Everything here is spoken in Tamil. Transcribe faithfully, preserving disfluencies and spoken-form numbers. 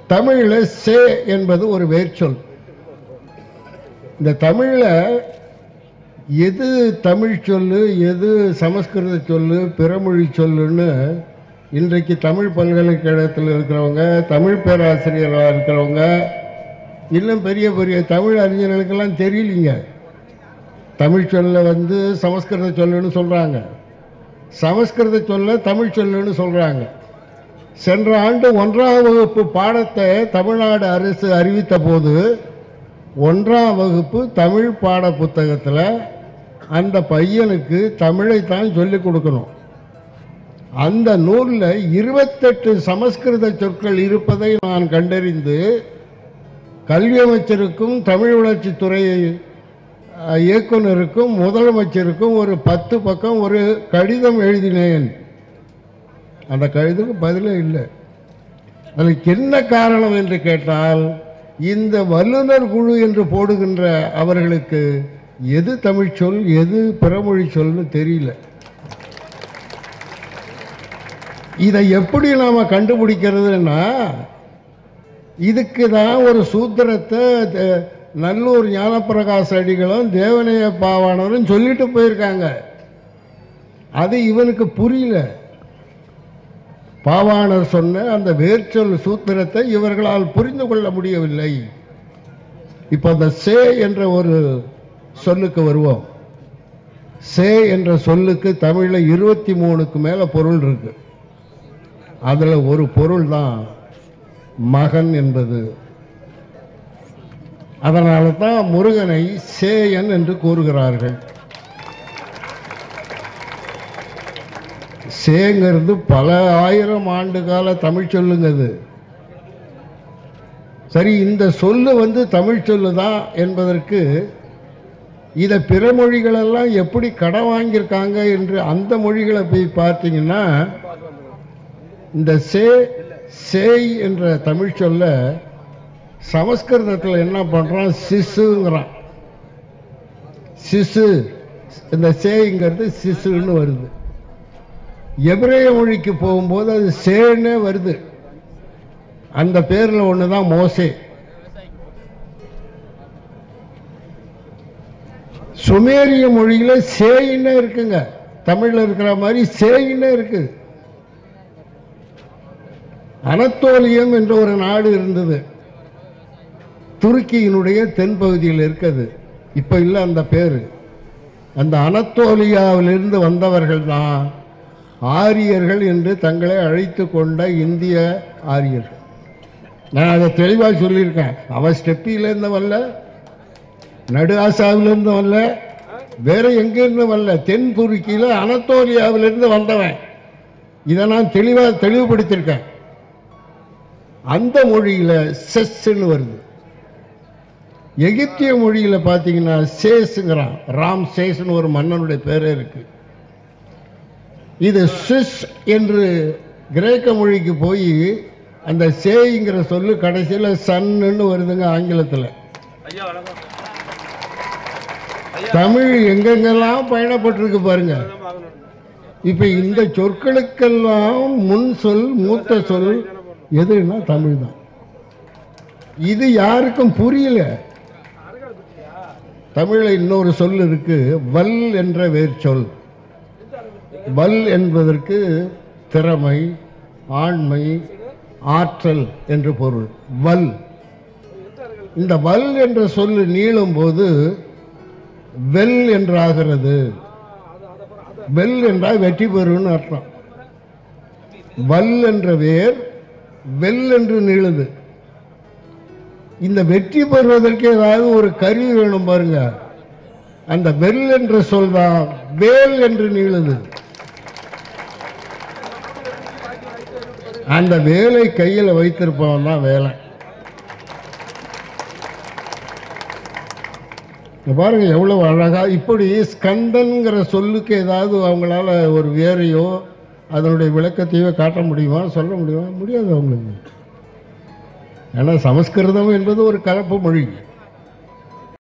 தமிழில் சே என்பது ஒரு வேர்ச்சொல். இந்த தமிழில் எது தமிழ் சொல்லு எது சமஸ்கிருத சொல்லு பிறமொழி சொல்லுன்னு இன்றைக்கு தமிழ் பல்கலைக்கழகத்தில் இருக்கிறவங்க, தமிழ் பேராசிரியராக இருக்கிறவங்க, இன்னும் பெரிய பெரிய தமிழ் அறிஞர்களுக்கெல்லாம் தெரியலிங்க. தமிழ் சொல்ல வந்து சமஸ்கிருத சொல்லுன்னு சொல்கிறாங்க, சமஸ்கிருத சொல்ல தமிழ் சொல்லுன்னு சொல்கிறாங்க. சென்ற ஆண்டு ஒன்றாம் வகுப்பு பாடத்தை தமிழ்நாடு அரசு அறிவித்த போது ஒன்றாம் வகுப்பு தமிழ் பாட புத்தகத்தில் அந்த பையனுக்கு தமிழை தான் சொல்லிக் கொடுக்கணும். அந்த நூலில் இருபத்தெட்டு சமஸ்கிருத சொற்கள் இருப்பதை நான் கண்டறிந்து கல்வி அமைச்சருக்கும் தமிழ் வளர்ச்சித்துறை இயக்குநருக்கும் முதலமைச்சருக்கும் ஒரு பத்து பக்கம் ஒரு கடிதம் எழுதினேன். அந்த கடிதத்துக்கு பதிலே இல்லை. அதுக்கு என்ன காரணம் என்று கேட்டால், இந்த வல்லுநர் குழு என்று போடுகின்ற அவர்களுக்கு எது தமிழ் சொல் எது பிறமொழி சொல்னு தெரியல. இதை எப்படி நாம் கண்டுபிடிக்கிறதுன்னா, இதுக்கு தான் ஒரு சூத்திரத்தை நல்லூர் ஞானப்பிரகாச அடிகளும் தேவனைய பாவாணரும் சொல்லிட்டு போயிருக்காங்க. அது இவனுக்கு புரியல. பாவாணர் சொன்ன அந்த வேர்ச்சொல் சூத்திரத்தை இவர்களால் புரிந்து கொள்ள முடியவில்லை. இப்போ அந்த சே என்ற ஒரு சொல்லுக்கு வருவோம். சே என்ற சொல்லுக்கு தமிழில் இருபத்தி மூணுக்கு மேலே பொருள் இருக்கு. அதில் ஒரு பொருள் தான் மகன் என்பது. அதனால தான் முருகனை சேயன் என்று கூறுகிறார்கள். சேங்கிறது பல ஆயிரம் ஆண்டு கால தமிழ் சொல்லுங்கிறது. சரி, இந்த சொல்லு வந்து தமிழ் சொல்லு தான் என்பதற்கு இதை பிற மொழிகளெல்லாம் எப்படி கடன் வாங்கியிருக்காங்க என்று அந்த மொழிகளை போய் பார்த்தீங்கன்னா, இந்த சே சேய் என்ற தமிழ் சொல்ல சமஸ்கிருதத்தில் என்ன பண்ணுறான், சிசுங்கிறான். சிசு, இந்த சேங்கிறது சிசுன்னு வருது. எபிரேய மொழிக்கு போகும்போது அது சேன்னே வருது. அந்த பேரில் ஒன்று தான் மோசே. சுமேரிய மொழியில் சேயின்னே இருக்குங்க. தமிழில் இருக்கிற மாதிரி சேயின்னே இருக்கு. அனத்தோலியம் என்ற ஒரு நாடு இருந்தது, துருக்கியினுடைய தென்பகுதியில் இருக்குது. இப்போ இல்லை அந்த பேர். அந்த அனத்தோலியாவிலிருந்து வந்தவர்கள் தான் ஆரியர்கள் என்று தங்களை அழைத்து கொண்ட இந்திய ஆரியர்கள். நான் அதை தெளிவாக சொல்லியிருக்கேன். அவன் ஸ்டெப்பியிலேருந்து வரல, நடு ஆசாவிலிருந்து வரல, வேற எங்கேருந்து வரல, தென் துருக்கியில் அனத்தோலியாவிலிருந்து வந்தவன். இதை நான் தெளிவாக தெளிவுபடுத்தியிருக்கேன். அந்த மொழியில் செஸ்ன்னு வருது. எகிப்திய மொழியில் பார்த்தீங்கன்னா சேஸுங்கிறான். ராம் சேஸ்ன்னு ஒரு மன்னனுடைய பேரே இருக்கு. இது சிஸ் என்று கிரேக்க மொழிக்கு போய் அந்த சேங்கிற சொல்லு கடைசியில் சன்னு வருதுங்க ஆங்கிலத்தில். தமிழ் எங்கெங்கெல்லாம் பயணப்பட்டிருக்கு பாருங்க. இப்போ இந்த சொற்களுக்கெல்லாம் முன் சொல் மூத்த சொல் எதுன்னா தமிழ் தான். இது யாருக்கும் புரியல. தமிழில் இன்னொரு சொல் இருக்கு, வல் என்ற வேர்ச்சொல். வல் என்பதற்கு திறமை, ஆண்மை, ஆற்றல் என்று பொருள். வல், இந்த வல் என்ற சொல்லு நீளும் போது வெல் என்றாகிறது. வெல் என்றால் வெற்றி பெறுன்னு அர்த்தம். வல் என்ற வேர் வெல் என்று நீளுது. இந்த வெற்றி பெறுவதற்கு ஏதாவது ஒரு கருவி வேணும் பாருங்க. அந்த வெல் என்ற சொல் தான் வேல் என்று நீளுது. அந்த வேலை கையில் வைத்திருப்பவன் தான் வேலை. பாருங்க எவ்வளவு அழகா. இப்படி ஸ்கந்தன்கிற சொல்லுக்கு ஏதாவது அவங்களால ஒரு வேறையோ அதனுடைய விளக்கத்தையோ காட்ட முடியுமா, சொல்ல முடியுமா? முடியாது அவங்களுக்கு. ஏன்னா சமஸ்கிருதம் என்பது ஒரு கலப்பு மொழி.